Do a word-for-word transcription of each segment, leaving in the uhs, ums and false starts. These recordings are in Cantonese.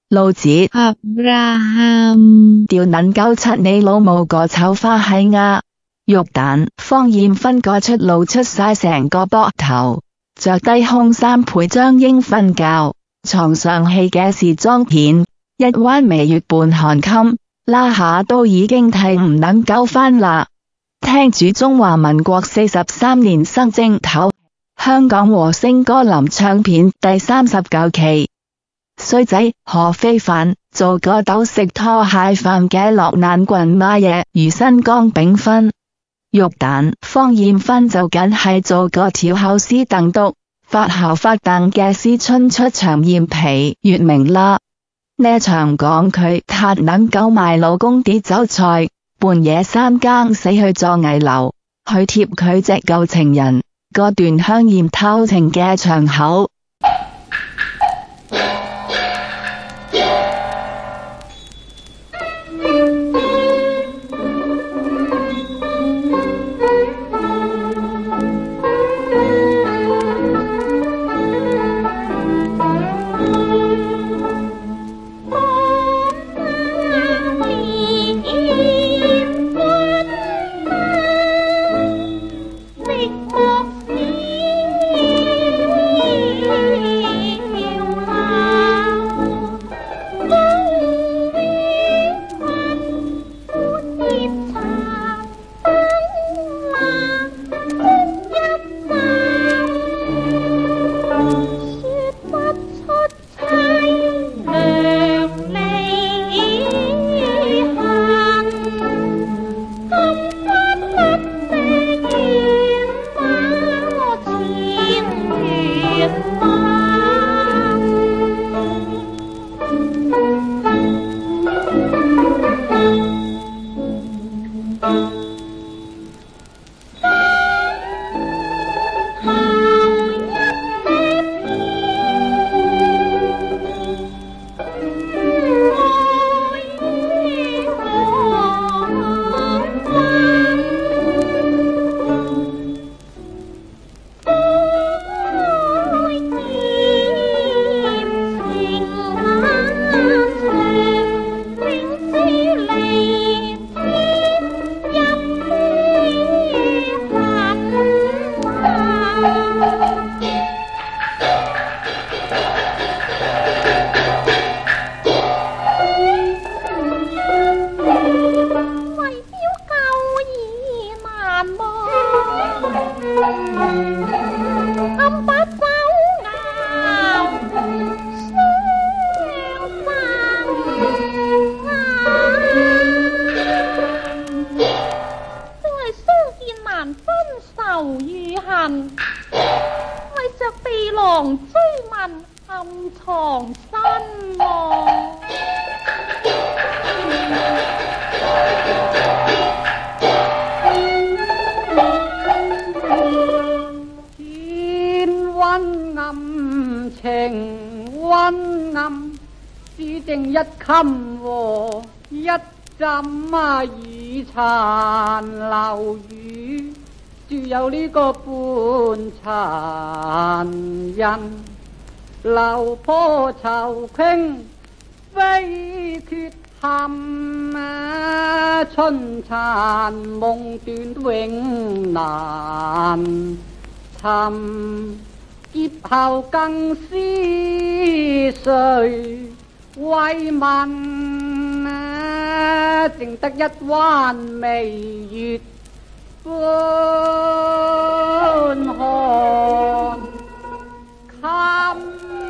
老子 Abraham 掉撚鳩柒你老母個臭花閪呀！肉蛋方艷芬個出露出晒成個膊頭，着低胸衫陪張英瞓覺，床上戲嘅時裝片，一彎眉月半寒襟，拉下都已經剃唔撚夠返啦。聽住中華民國四十三年生正頭，香港和聲歌林唱片第三十九期。衰仔何非凡做個斗食拖鞋飯嘅落難棍媽嘢，如新江炳芬。肉蛋方艷芬就梗係做個調口師鄧督，發姣發鄧嘅思春出場艷皮月明啦。呢場講佢撻撚狗賣老公啲酒菜，半夜三更死去做危樓，去貼佢隻舊情人，個段香艷偷情嘅場口。 雨殘樓雨，住有呢個半殘人，流破愁傾非缺陷啊，春殘夢斷永難尋，劫後更思誰為民啊，淨得一彎眉月半寒襟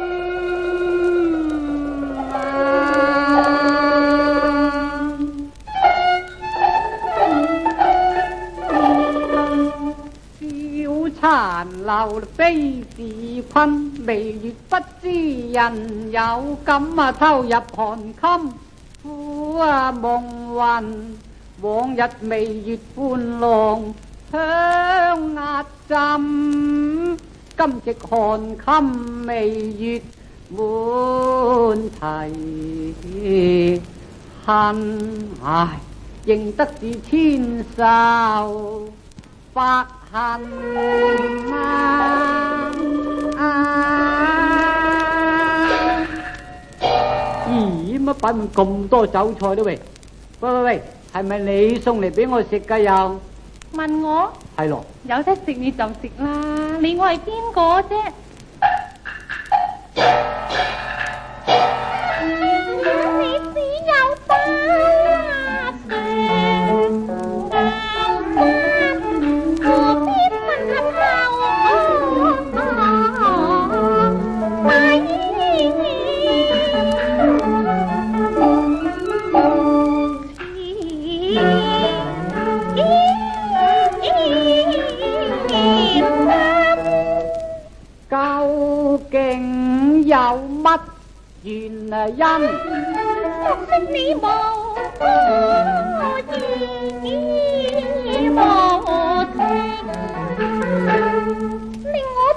殘留悲自困，眉月不知人有感啊，偷入寒衾苦啊夢魂，往日眉月伴郎香壓枕，今夕寒衾眉月滿啼恨，唉，認得是千愁百恨啊！ 咦，乜擺滿咁多酒菜都喂？喂喂喂，係咪你送嚟俾我食㗎又？ 問我？ 係咯。 有得食你就食啦，你我係邊個啫？你只有得我必問下究竟有乜原因？ 熟悉你無意無情，令我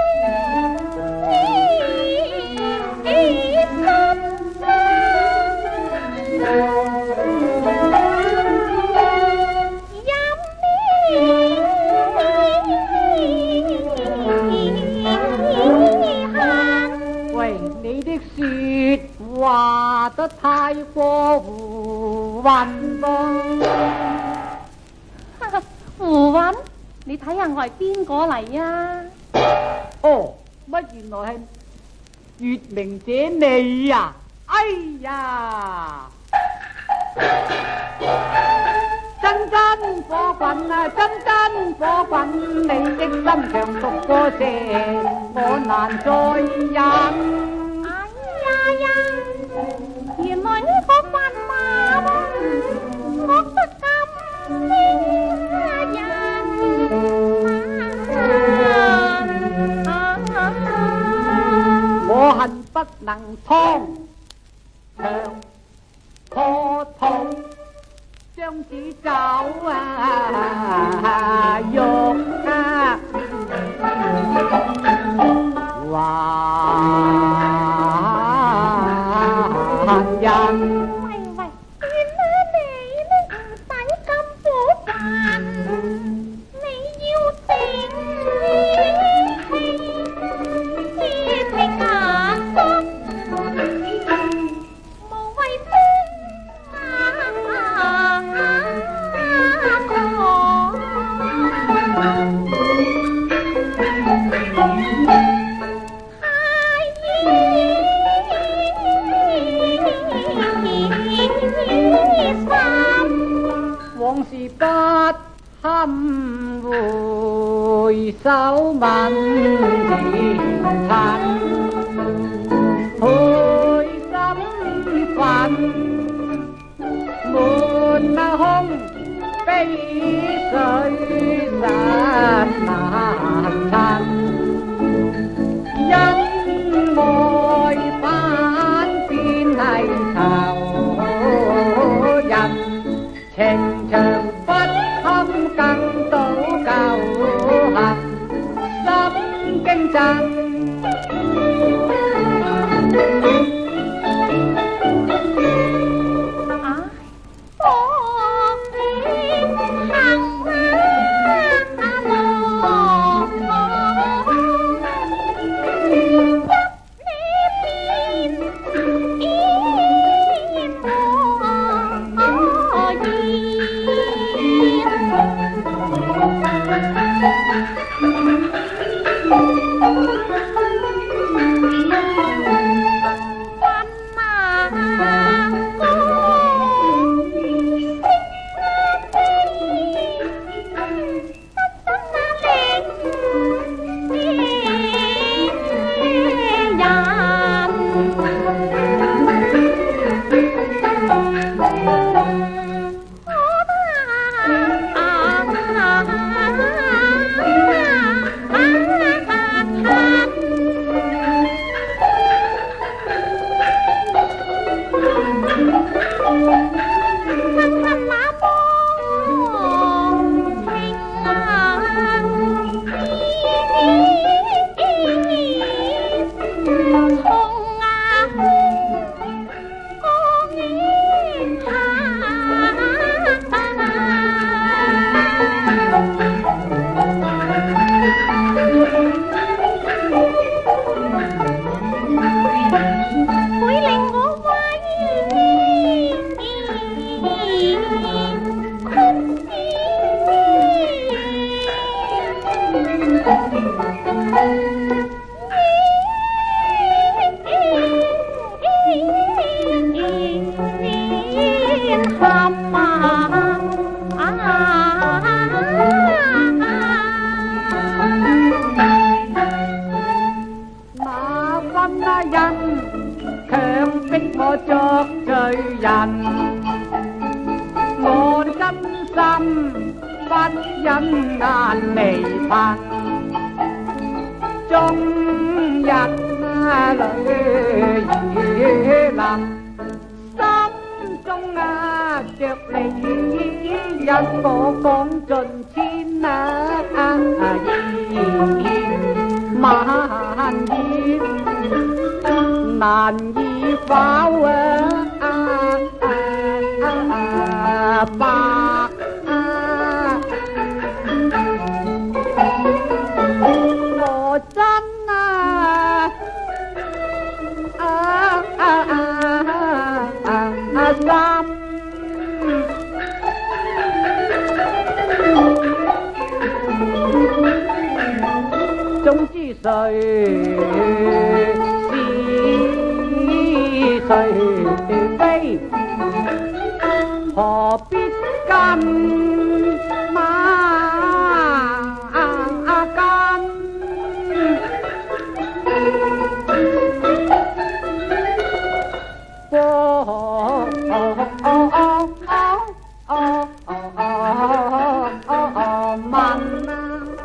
話得太過胡混噃。 胡混？你睇下我係邊個嚟啊？ 哦，乜原來係月明姐你啊！哎呀，真真火滾啊，真真火滾，你的心腸獨個蛇，我難再忍。 原來呢個砝碼我不敢驚人， 我恨不能劏長破肚，將此酒啊肉啊還人。 喂喂，原來你呢唔使咁苦煩，你要靜氣聽下心，無謂往事不堪回首問前塵，配心憤滿空悲水實難尋，因愛反變係仇人，情長不堪更倒舊恨，心驚震。 唉，我的我作罪人，我真心不忍眼離貧，終日淚雨淋。心中啊着你一個講盡千啊言萬言，難以否啊白啊！我真啊啊啊啊心。總知誰是誰非，何必跟馬跟？哦哦哦哦哦哦哦問啊！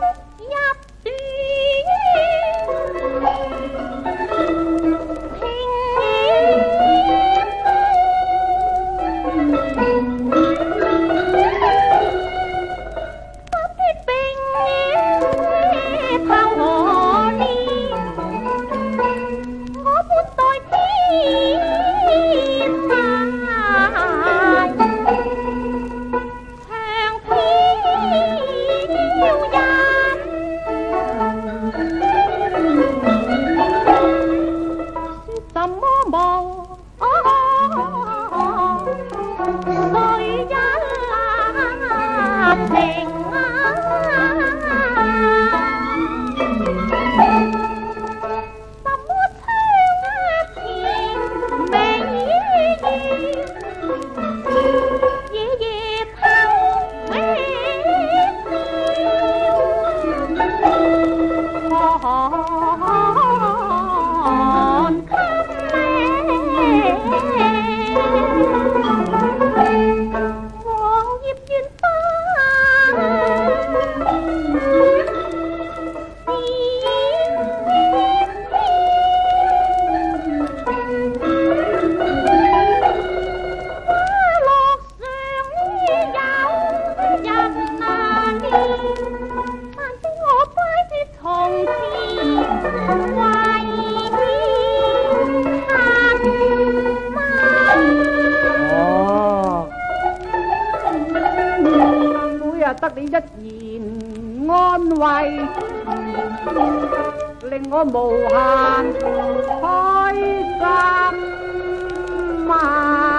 得你一言安慰，令我無限開心啊！